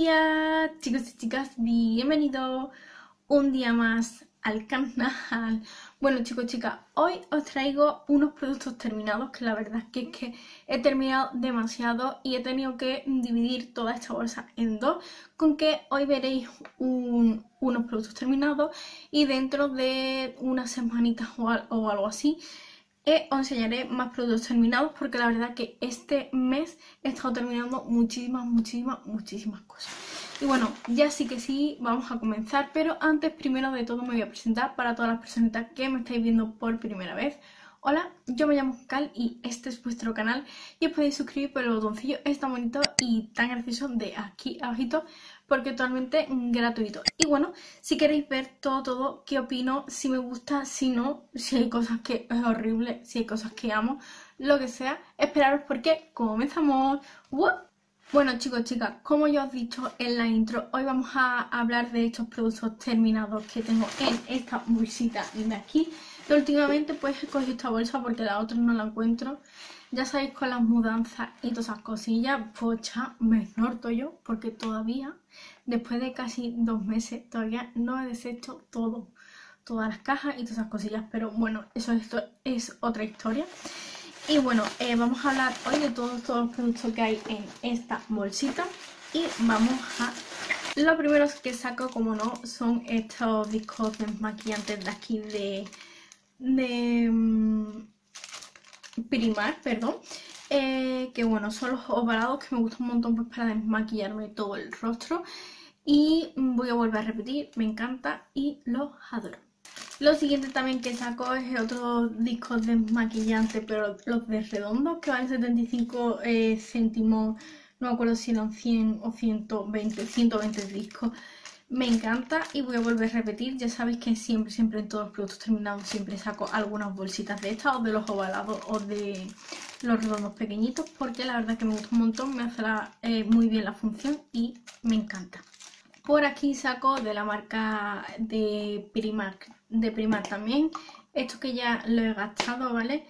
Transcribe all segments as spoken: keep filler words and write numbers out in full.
días, chicos y chicas, bienvenidos un día más al canal. Bueno, chicos y chicas, hoy os traigo unos productos terminados que la verdad es que, es que he terminado demasiado y he tenido que dividir toda esta bolsa en dos, con que hoy veréis un, unos productos terminados y dentro de unas semanitas o, al, o algo así Eh, os enseñaré más productos terminados, porque la verdad que este mes he estado terminando muchísimas, muchísimas, muchísimas cosas. Y bueno, ya sí que sí, vamos a comenzar, pero antes, primero de todo, me voy a presentar para todas las personitas que me estáis viendo por primera vez. Hola, yo me llamo Cal y este es vuestro canal y os podéis suscribir por el botoncillo, es tan bonito y tan gracioso de aquí abajito, porque es totalmente gratuito. Y bueno, si queréis ver todo, todo, qué opino, si me gusta, si no, si hay cosas que es horrible, si hay cosas que amo, lo que sea, esperaros porque comenzamos. ¡Woo! Bueno, chicos, chicas, como ya os he dicho en la intro, hoy vamos a hablar de estos productos terminados que tengo en esta bolsita de aquí. Y últimamente pues he cogido esta bolsa porque la otra no la encuentro. Ya sabéis, con las mudanzas y todas esas cosillas, pues ya me esnorto yo, porque todavía, después de casi dos meses, todavía no he deshecho todo, todas las cajas y todas esas cosillas. Pero bueno, eso esto es otra historia. Y bueno, eh, vamos a hablar hoy de todos, todos los productos que hay en esta bolsita. Y vamos a... Lo primero que saco, como no, son estos discos desmaquillantes de aquí de... de um, Primark, perdón. Eh, que bueno, son los ovalados que me gustan un montón pues para desmaquillarme todo el rostro. Y voy a volver a repetir, me encanta y los adoro. Lo siguiente también que saco es otro disco desmaquillante, pero los de redondos, que valen setenta y cinco eh, céntimos, no me acuerdo si eran cien o ciento veinte, ciento veinte discos. Me encanta y voy a volver a repetir. Ya sabéis que siempre, siempre en todos los productos terminados siempre saco algunas bolsitas de estas, o de los ovalados o de los redondos pequeñitos, porque la verdad que me gusta un montón, me hace la, eh, muy bien la función y me encanta. Por aquí saco de la marca de Primark, de Primark también, esto que ya lo he gastado, ¿vale?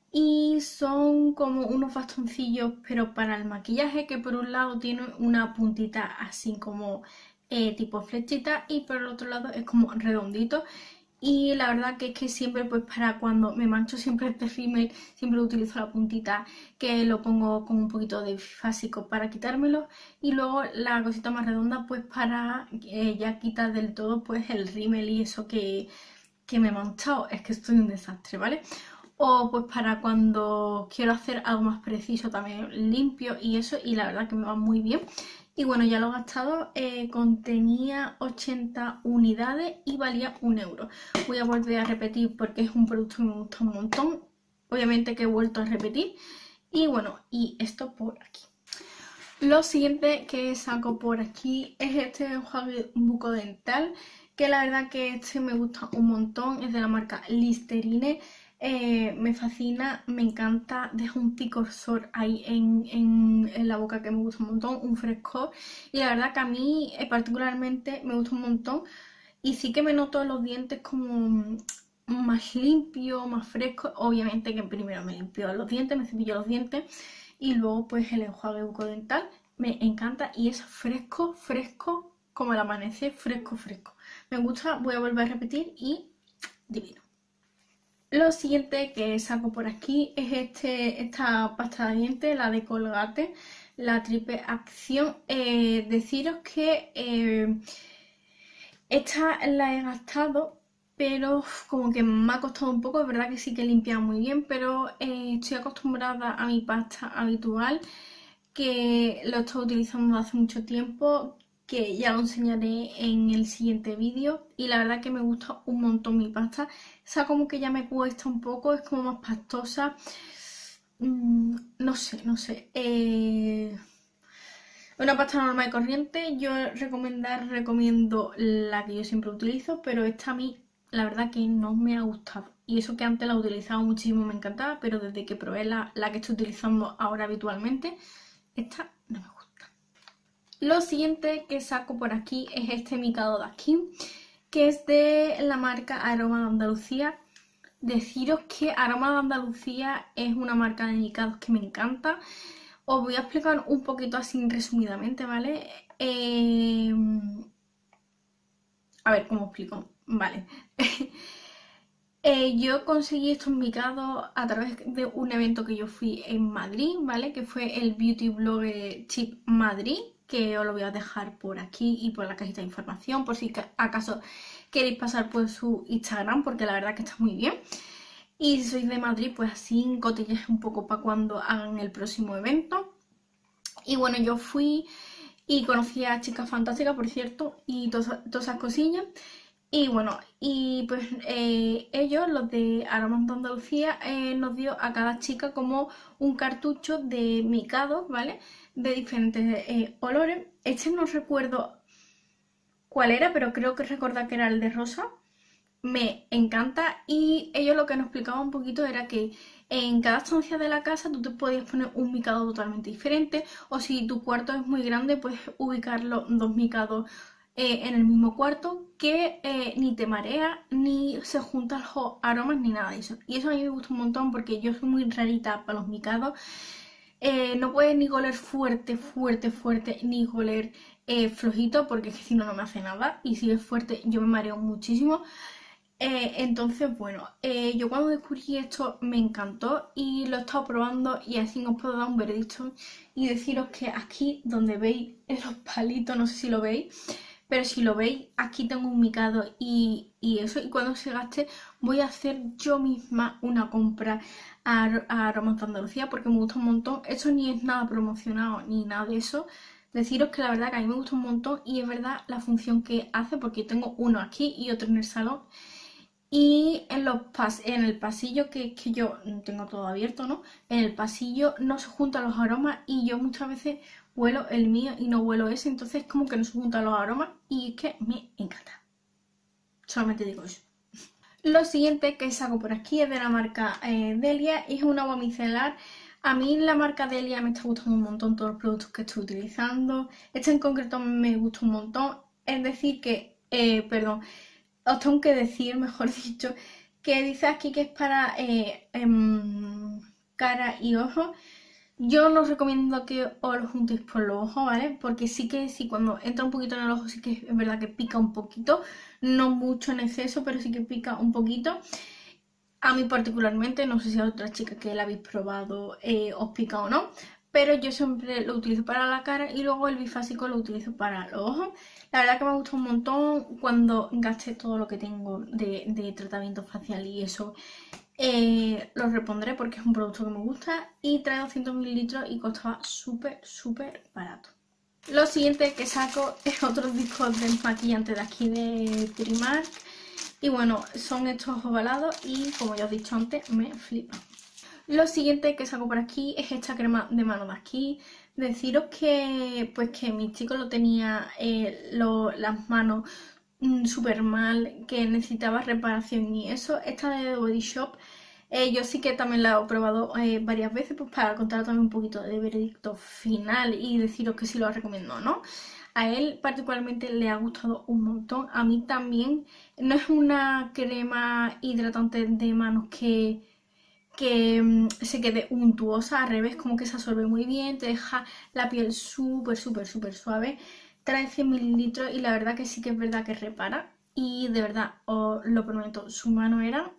Y son como unos bastoncillos, pero para el maquillaje, que por un lado tiene una puntita así como eh, tipo flechita y por el otro lado es como redondito. Y la verdad que es que siempre, pues para cuando me mancho siempre este rímel, siempre utilizo la puntita, que lo pongo con un poquito de básico para quitármelo, y luego la cosita más redonda pues para eh, ya quitar del todo pues el rímel y eso que, que me he manchado. Es que estoy un desastre, ¿vale? O pues para cuando quiero hacer algo más preciso también limpio y eso, y la verdad que me va muy bien. Y bueno, ya lo he gastado, eh, contenía ochenta unidades y valía un euro. Voy a volver a repetir porque es un producto que me gusta un montón. Obviamente que he vuelto a repetir. Y bueno, y esto por aquí. Lo siguiente que saco por aquí es este enjuague bucodental, que la verdad que este me gusta un montón. Es de la marca Listerine. Eh, me fascina, me encanta, deja un picorsor ahí en, en, en la boca que me gusta un montón, un frescor, y la verdad que a mí eh, particularmente me gusta un montón, y sí que me noto los dientes como más limpios, más frescos. Obviamente que primero me limpio los dientes, me cepillo los dientes y luego pues el enjuague bucodental me encanta y es fresco, fresco como el amanecer, fresco, fresco. Me gusta, voy a volver a repetir y divino. Lo siguiente que saco por aquí es este, esta pasta de dientes, la de Colgate, la triple acción. Eh, deciros que eh, esta la he gastado, pero como que me ha costado un poco. Es verdad que sí que limpia muy bien, pero eh, estoy acostumbrada a mi pasta habitual, que lo estoy utilizando hace mucho tiempo, que ya lo enseñaré en el siguiente vídeo, y la verdad que me gusta un montón mi pasta. Esa como que ya me cuesta un poco, es como más pastosa, mm, no sé, no sé, eh... una pasta normal y corriente. Yo recomendar, recomiendo la que yo siempre utilizo, pero esta a mí la verdad que no me ha gustado, y eso que antes la utilizaba muchísimo, me encantaba, pero desde que probé la, la que estoy utilizando ahora habitualmente, esta no me gusta. Lo siguiente que saco por aquí es este micado de aquí, que es de la marca Aroma de Andalucía. Deciros que Aroma de Andalucía es una marca de micados que me encanta. os voy a explicar un poquito así resumidamente, ¿vale? Eh, a ver, ¿cómo explico? Vale. Eh, yo conseguí estos micados a través de un evento que yo fui en Madrid, ¿vale? Que fue el Beauty Blogger Chip Madrid, que os lo voy a dejar por aquí y por la cajita de información, por si acaso queréis pasar por su Instagram, porque la verdad que está muy bien. Y si sois de Madrid, pues así cotillas un poco para cuando hagan el próximo evento. Y bueno, yo fui y conocí a Chicas Fantásticas, por cierto, y todas, todas esas cosillas. Y bueno, y pues eh, ellos, los de Aromas de Andalucía, eh, nos dio a cada chica como un cartucho de micados, ¿vale? De diferentes eh, olores. Este no recuerdo cuál era, pero creo que recordar que era el de rosa. Me encanta, y ellos lo que nos explicaban un poquito era que en cada estancia de la casa tú te podías poner un micado totalmente diferente, o si tu cuarto es muy grande, puedes ubicarlo dos micados Eh, en el mismo cuarto, que eh, ni te marea, ni se juntan los aromas, ni nada de eso. Y eso a mí me gusta un montón porque yo soy muy rarita para los micados. Eh, no puedes ni oler fuerte, fuerte, fuerte, ni oler eh, flojito, porque es que si no, no me hace nada. Y si es fuerte, yo me mareo muchísimo. Eh, entonces, bueno, eh, yo cuando descubrí esto me encantó y lo he estado probando, y así os puedo dar un veredicto y deciros que aquí donde veis los palitos, no sé si lo veis, pero si lo veis, aquí tengo un micado y, y eso, y cuando se gaste voy a hacer yo misma una compra a, a Aromas de Andalucía porque me gusta un montón. Esto ni es nada promocionado ni nada de eso. Deciros que la verdad que a mí me gusta un montón, y es verdad la función que hace, porque tengo uno aquí y otro en el salón. Y en, los pas en el pasillo, que, que yo tengo todo abierto, ¿no? En el pasillo no se juntan los aromas, y yo muchas veces huelo el mío y no huelo ese, entonces como que no se juntan los aromas, y es que me encanta. Solamente digo eso. Lo siguiente que saco por aquí es de la marca eh, Delia, y es un agua micelar. A mí la marca Delia me está gustando un montón todos los productos que estoy utilizando. Este en concreto me gusta un montón. Es decir que, eh, perdón, os tengo que decir, mejor dicho, que dice aquí que es para eh, em, cara y ojos. Yo no os recomiendo que os lo juntéis por los ojos, ¿vale? Porque sí que sí, cuando entra un poquito en el ojo, sí que es verdad que pica un poquito. No mucho en exceso, pero sí que pica un poquito. A mí particularmente, no sé si a otras chicas que la habéis probado eh, os pica o no, pero yo siempre lo utilizo para la cara, y luego el bifásico lo utilizo para los ojos. La verdad que me gusta un montón. Cuando gaste todo lo que tengo de, de tratamiento facial y eso, eh, lo repondré porque es un producto que me gusta, y trae doscientos mililitros y costaba súper, súper barato. Lo siguiente que saco es otro disco desmaquillante de aquí de Primark. Y bueno, son estos ovalados y como ya os he dicho antes, me flipan. Lo siguiente que saco por aquí es esta crema de mano de aquí. Deciros que pues que mi chico lo tenía eh, lo, las manos mmm, súper mal, que necesitaba reparación y eso. Esta de The Body Shop, eh, yo sí que también la he probado eh, varias veces, pues para contar también un poquito de veredicto final y deciros que sí lo recomiendo o no. A él particularmente le ha gustado un montón, a mí también. No es una crema hidratante de manos que, que mm, se quede untuosa, al revés, como que se absorbe muy bien, te deja la piel súper, súper, súper suave. Trae cien mililitros y la verdad que sí que es verdad que repara. Y de verdad, os lo prometo, su mano era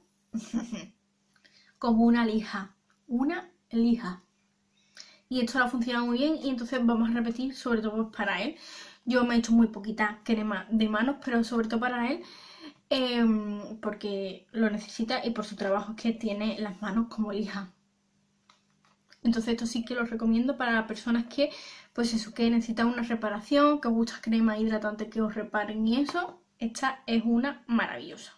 como una lija, una lija. Y esto le ha funcionado muy bien, y entonces vamos a repetir, sobre todo para él. Yo me he hecho muy poquita crema de manos, pero sobre todo para él, eh, porque lo necesita y por su trabajo, que tiene las manos como lija. Entonces esto sí que lo recomiendo para las personas que, pues eso, que necesitan una reparación, que os gusta crema hidratante que os reparen y eso. Esta es una maravillosa.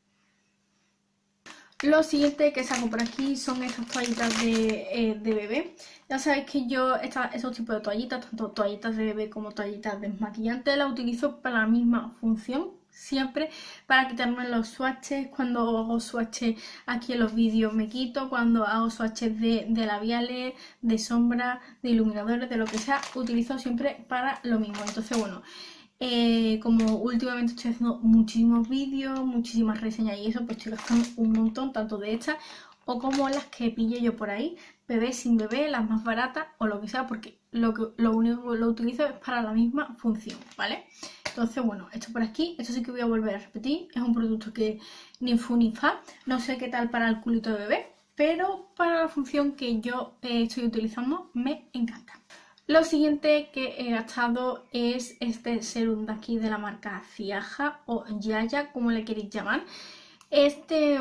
Lo siguiente que saco por aquí son estas toallitas de, eh, de bebé. Ya sabéis que yo esta, estos tipos de toallitas, tanto toallitas de bebé como toallitas desmaquillantes, las utilizo para la misma función. Siempre para quitarme los swatches. Cuando hago swatches aquí en los vídeos me quito. Cuando hago swatches de, de labiales, de sombra, de iluminadores, de lo que sea, utilizo siempre para lo mismo. Entonces, bueno, Eh, como últimamente estoy haciendo muchísimos vídeos, muchísimas reseñas y eso, pues estoy gastando un montón, tanto de estas o como las que pille yo por ahí. bebé, sin bebé, las más baratas o lo que sea, porque lo, que, lo único que lo utilizo es para la misma función, ¿vale? Entonces, bueno, esto por aquí, esto sí que voy a volver a repetir, es un producto que ni fu ni fa, no sé qué tal para el culito de bebé, pero para la función que yo eh, estoy utilizando me encanta. Lo siguiente que he gastado es este serum de aquí de la marca Ciaja o Yaya, como le queréis llamar. Este,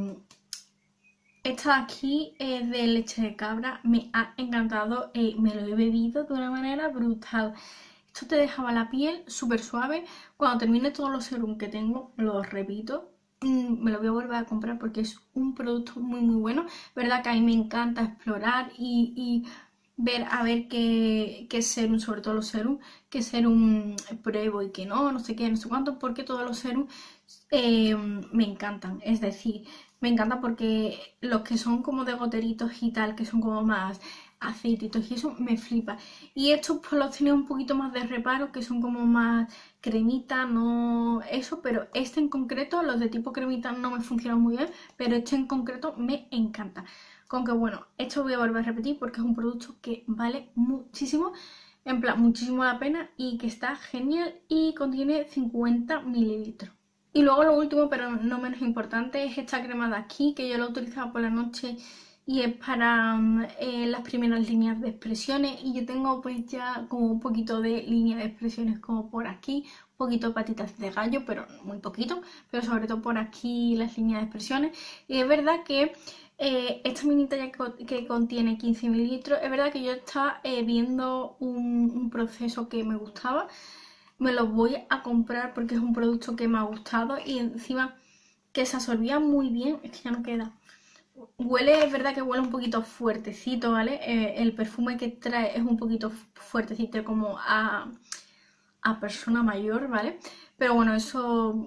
esta de aquí es de leche de cabra, me ha encantado, eh, me lo he bebido de una manera brutal. Esto te dejaba la piel súper suave. Cuando termine todos los serums que tengo, lo repito, me lo voy a volver a comprar porque es un producto muy muy bueno. Verdad que a mí me encanta explorar y... y ver a ver qué, qué serum, sobre todo los serum, qué serum pruebo y qué no, no sé qué, no sé cuánto, porque todos los serum eh, me encantan. Es decir, me encanta porque los que son como de goteritos y tal, que son como más aceititos y eso, me flipa. Y estos pues los tienen un poquito más de reparo, que son como más cremita, no eso, pero este en concreto, los de tipo cremita no me funcionan muy bien, pero este en concreto me encanta. Con que bueno, esto voy a volver a repetir porque es un producto que vale muchísimo, en plan, muchísimo la pena y que está genial y contiene cincuenta mililitros. Y luego lo último, pero no menos importante, es esta crema de aquí, que yo la utilizaba por la noche y es para eh, las primeras líneas de expresiones. Y yo tengo pues ya como un poquito de línea de expresiones como por aquí, un poquito de patitas de gallo, pero muy poquito, pero sobre todo por aquí las líneas de expresiones. Y es verdad que Eh, esta minita ya que, que contiene quince mililitros, es verdad que yo estaba eh, viendo un, un proceso que me gustaba, me lo voy a comprar porque es un producto que me ha gustado y encima que se absorbía muy bien, es que ya no queda. Huele, es verdad que huele un poquito fuertecito, ¿vale? Eh, el perfume que trae es un poquito fuertecito como a, a persona mayor, ¿vale? Pero bueno, eso...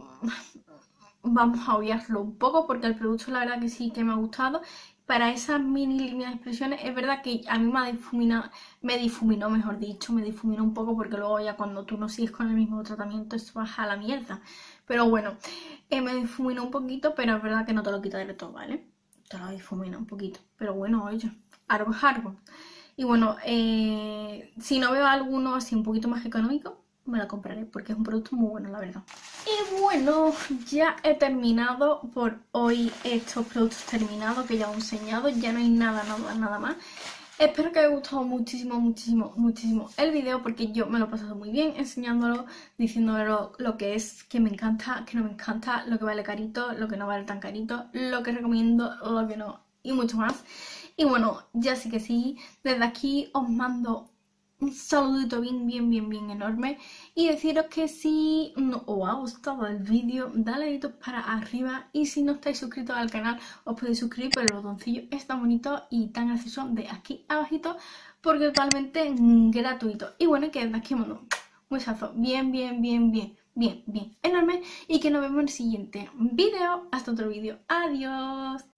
vamos a obviarlo un poco porque el producto la verdad que sí que me ha gustado. Para esas mini líneas de expresiones es verdad que a mí me ha difuminado, me difuminó, mejor dicho, me difuminó un poco porque luego ya cuando tú no sigues con el mismo tratamiento eso baja a la mierda. Pero bueno, eh, me difuminó un poquito, pero es verdad que no te lo quita del todo, ¿vale? Te lo difumina un poquito, pero bueno, oye, algo es algo. Y bueno, eh, si no veo alguno así un poquito más económico, me lo compraré porque es un producto muy bueno, la verdad. Y bueno, ya he terminado por hoy estos productos terminados que ya os he enseñado. Ya no hay nada, nada, nada más. Espero que os haya gustado muchísimo, muchísimo, muchísimo el video porque yo me lo he pasado muy bien enseñándolo, diciéndolo lo, lo que es, que me encanta, que no me encanta, lo que vale carito, lo que no vale tan carito, lo que recomiendo, lo que no y mucho más. Y bueno, ya sí que sí, desde aquí os mando un saludito bien, bien, bien, bien enorme y deciros que si no, os ha gustado el vídeo, dale deditos para arriba y si no estáis suscritos al canal os podéis suscribir por el botoncillo, es tan bonito y tan gracioso de aquí abajito porque totalmente gratuito. Y bueno, que desde aquí mando un besazo bien, bien, bien, bien, bien, bien enorme y que nos vemos en el siguiente vídeo. Hasta otro vídeo. Adiós.